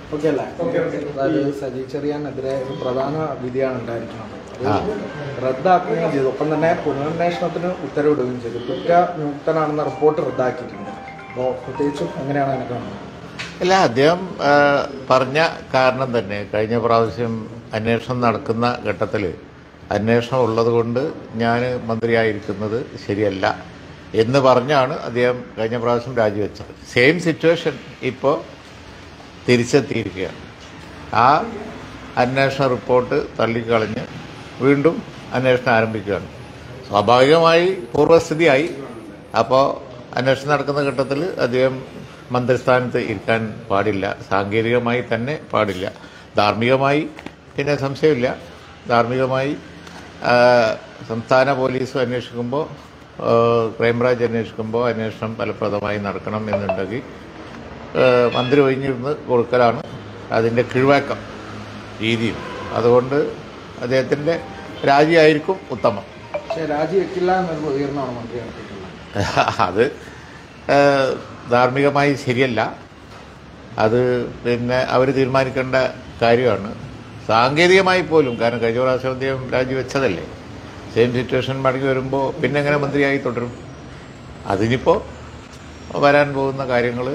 Okay അല്ലേ? അതായത് സജി ചെറിയാനെതിരെ ഒരു പ്രധാന വിധിയാണ് ഉണ്ടായിരിക്കുന്നത്. അത് റദ്ദാക്കുകയും ചെയ്തു. ഒപ്പം തന്നെ പുനരന്വേഷണത്തിന് ഉത്തരവിടുകയും ചെയ്തു. കുറ്റമുക്തനാണെന്ന റിപ്പോർട്ട് റദ്ദാക്കിയിട്ടുണ്ട്. അപ്പോൾ പ്രത്യേകിച്ചും എങ്ങനെയാണ് അതിനെ കാണുന്നത്? അല്ല, അദ്ദേഹം പറഞ്ഞ കാരണം തന്നെ കഴിഞ്ഞ പ്രാവശ്യം അന്വേഷണം നടക്കുന്ന ഘട്ടത്തിൽ അന്വേഷണം ഉള്ളത് കൊണ്ട് ഞാൻ മന്ത്രിയായിരിക്കുന്നത് ശരിയല്ല എന്ന് പറഞ്ഞാണ് അദ്ദേഹം കഴിഞ്ഞ പ്രാവശ്യം രാജിവെച്ചത്. സെയിം സിറ്റുവേഷൻ ഇപ്പോൾ തിരിച്ചെത്തിയിരിക്കുകയാണ്. ആ അന്വേഷണ റിപ്പോർട്ട് തള്ളിക്കളഞ്ഞ് വീണ്ടും അന്വേഷണം ആരംഭിക്കുകയാണ്. സ്വാഭാവികമായി പൂർവ്വസ്ഥിതിയായി. അപ്പോൾ അന്വേഷണം നടക്കുന്ന ഘട്ടത്തിൽ അദ്ദേഹം മന്ത്രിസ്ഥാനത്ത് ഇരിക്കാൻ പാടില്ല. സാങ്കേതികമായി തന്നെ പാടില്ല. ധാർമ്മികമായി പിന്നെ സംശയമില്ല. ധാർമ്മികമായി സംസ്ഥാന പോലീസ് അന്വേഷിക്കുമ്പോൾ, ക്രൈംബ്രാഞ്ച് അന്വേഷിക്കുമ്പോൾ അന്വേഷണം ഫലപ്രദമായി നടക്കണം എന്നുണ്ടെങ്കിൽ മന്ത്രി ഒഴിഞ്ഞിരുന്ന് കൊടുക്കലാണ് അതിൻ്റെ കീഴ്വഴക്കം രീതിയും. അതുകൊണ്ട് അദ്ദേഹത്തിൻ്റെ രാജിയായിരിക്കും ഉത്തമം. പക്ഷേ രാജിവെക്കില്ല എന്നൊരു പ്രതികരണമാണ് മന്ത്രി നടത്തിയിട്ടുള്ളത്. അത് ധാർമ്മികമായി ശരിയല്ല. അത് പിന്നെ അവർ തീരുമാനിക്കേണ്ട കാര്യമാണ്. സാങ്കേതികമായി പോലും, കാരണം കഴിഞ്ഞ പ്രാവശ്യം അദ്ദേഹം രാജിവെച്ചതല്ലേ. സെയിം സിറ്റുവേഷൻ മടങ്ങി വരുമ്പോൾ പിന്നെ എങ്ങനെ മന്ത്രിയായി തുടരും? അതിനിപ്പോൾ വരാൻ പോകുന്ന കാര്യങ്ങൾ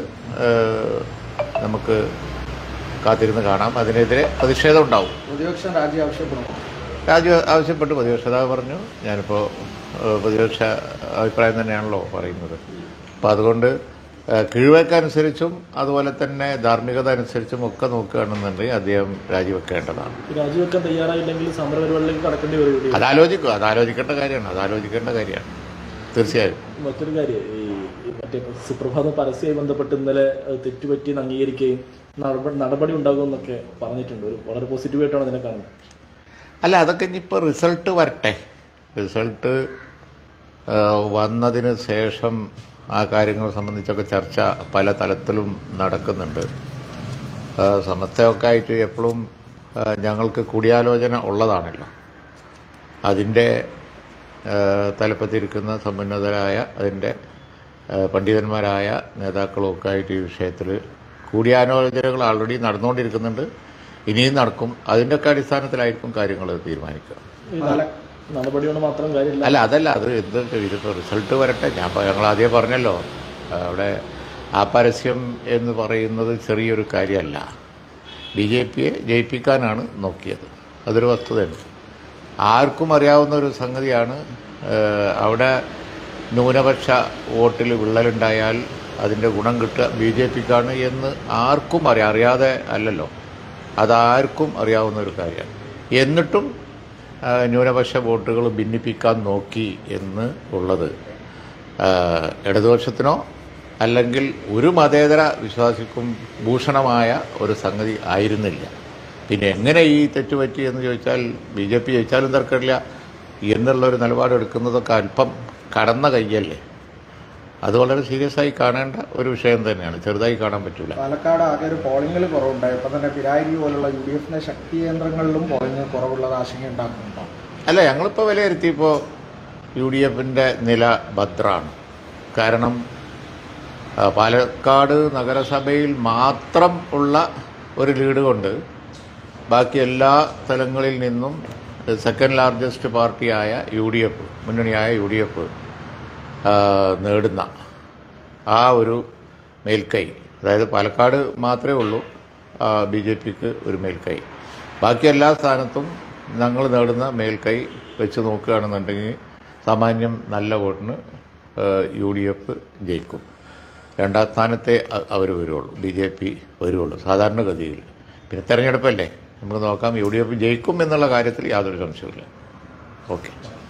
നമുക്ക് കാത്തിരുന്ന് കാണാം. അതിനെതിരെ പ്രതിഷേധം ഉണ്ടാവും. പ്രതിപക്ഷം രാജി ആവശ്യപ്പെടുന്നു. രാജി ആവശ്യപ്പെട്ട് പ്രതിപക്ഷ നേതാവ് പറഞ്ഞു. ഞാനിപ്പോൾ പ്രതിപക്ഷ അഭിപ്രായം തന്നെയാണല്ലോ പറയുന്നത്. അപ്പോൾ അതുകൊണ്ട് കീഴ്വഴക്കനുസരിച്ചും അതുപോലെ തന്നെ ധാർമ്മികത അനുസരിച്ചും ഒക്കെ നോക്കുകയാണെന്നുണ്ടെങ്കിൽ അദ്ദേഹം രാജിവെക്കേണ്ടതാണ്. രാജിവെക്കാൻ തയ്യാറായില്ലെങ്കിൽ സമരപരിപാടികളിലേക്ക് കടക്കേണ്ടി വരും. അതാലോചിക്കേണ്ട കാര്യമാണ്. തീർച്ചയായും. മറ്റൊരു കാര്യം, ഈ മറ്റേ സുപ്രഭാതം പരസ്യമായി ബന്ധപ്പെട്ട് ഇന്നലെ തെറ്റുപറ്റിയെന്ന് അംഗീകരിക്കുകയും നടപടി ഉണ്ടാകുമെന്നൊക്കെ പറഞ്ഞിട്ടുണ്ട്. ഒരു വളരെ പോസിറ്റീവായിട്ടാണ് അതിനെ കാണുന്നത്. അല്ല, അതൊക്കെ ഇനിയിപ്പോൾ റിസൾട്ട് വരട്ടെ. റിസൾട്ട് വന്നതിന് ശേഷം ആ കാര്യങ്ങൾ സംബന്ധിച്ചൊക്കെ ചർച്ച പല തലത്തിലും നടക്കുന്നുണ്ട്. സമസ്തയൊക്കെ ആയിട്ട് എപ്പോഴും ഞങ്ങൾക്ക് കൂടിയാലോചന ഉള്ളതാണല്ലോ. അതിൻ്റെ തലപ്പത്തിരിക്കുന്ന സമ്പന്നതരായ അതിൻ്റെ പണ്ഡിതന്മാരായ നേതാക്കളുമൊക്കെ ആയിട്ട് ഈ വിഷയത്തിൽ കൂടിയാലോചനകൾ ആൾറെഡി നടന്നുകൊണ്ടിരിക്കുന്നുണ്ട്. ഇനിയും നടക്കും. അതിൻ്റെയൊക്കെ അടിസ്ഥാനത്തിലായിരിക്കും കാര്യങ്ങൾ തീരുമാനിക്കുക. നടപടിയോട് മാത്രം കാര്യമില്ല. അല്ല, അതല്ല, അത് ഇതിപ്പോൾ റിസൾട്ട് വരട്ടെ. ഞങ്ങൾ ആദ്യം പറഞ്ഞല്ലോ, അവിടെ ആ പരസ്യം എന്ന് പറയുന്നത് ചെറിയൊരു കാര്യമല്ല. BJPയെ ജയിപ്പിക്കാനാണ് നോക്കിയത്. അതൊരു വസ്തുതയാണ്. ആർക്കും അറിയാവുന്ന ഒരു സംഗതിയാണ്. അവിടെ ന്യൂനപക്ഷ വോട്ടിൽ വിള്ളലുണ്ടായാൽ അതിൻ്റെ ഗുണം കിട്ടുക BJPക്കാണ് എന്ന് ആർക്കും അറിയാതെ അല്ലല്ലോ. അതാർക്കും അറിയാവുന്ന ഒരു കാര്യമാണ്. എന്നിട്ടും ന്യൂനപക്ഷ വോട്ടുകൾ ഭിന്നിപ്പിക്കാൻ നോക്കി എന്ന് ഉള്ളത് ഇടതുപക്ഷത്തിനോ അല്ലെങ്കിൽ ഒരു മതേതര വിശ്വാസിക്കും ഭൂഷണമായ ഒരു സംഗതി ആയിരുന്നില്ല. പിന്നെ എങ്ങനെ ഈ തെറ്റുപറ്റി എന്ന് ചോദിച്ചാൽ BJP ജയിച്ചാലും തർക്കമില്ല എന്നുള്ളൊരു നിലപാടെടുക്കുന്നതൊക്കെ അല്പം കടന്ന കയ്യല്ലേ. അത് വളരെ സീരിയസ് ആയി കാണേണ്ട ഒരു വിഷയം തന്നെയാണ്. ചെറുതായി കാണാൻ പറ്റില്ല. പാലക്കാട് ആകെ ഒരു പോളിംഗിൽ കുറവുണ്ടായി. ഇപ്പം തന്നെ പിരാരി പോലുള്ള UDFിന്റെ ശക്തി കേന്ദ്രങ്ങളിലും പോളിംഗ് കുറവുള്ളത് ആശങ്ക ഉണ്ടാക്കുന്നുണ്ടോ? അല്ല, ഞങ്ങളിപ്പോൾ വിലയിരുത്തിയപ്പോൾ UDFിൻ്റെ നില ഭദ്രമാണ്. കാരണം പാലക്കാട് നഗരസഭയിൽ മാത്രം ഉള്ള ഒരു ലീഡ് കൊണ്ട് ബാക്കി എല്ലാ സ്ഥലങ്ങളിൽ നിന്നും സെക്കൻഡ് ലാർജസ്റ്റ് പാർട്ടിയായ UDF, മുന്നണിയായ UDF നേടുന്ന ആ ഒരു മേൽക്കൈ, അതായത് പാലക്കാട് മാത്രമേ ഉള്ളൂ BJPക്ക് ഒരു മേൽക്കൈ. ബാക്കി എല്ലാ സ്ഥാനത്തും ഞങ്ങൾ നേടുന്ന മേൽക്കൈ വെച്ച് നോക്കുകയാണെന്നുണ്ടെങ്കിൽ സാമാന്യം നല്ല വോട്ടിന് UDF ജയിക്കും. രണ്ടാം സ്ഥാനത്തെ അവർ വരുള്ളൂ, BJP വരുള്ളൂ സാധാരണഗതിയിൽ. പിന്നെ തെരഞ്ഞെടുപ്പല്ലേ, നമുക്ക് നോക്കാം. UDF ജയിക്കും എന്നുള്ള കാര്യത്തിൽ യാതൊരു സംശയമില്ല. ഓക്കെ.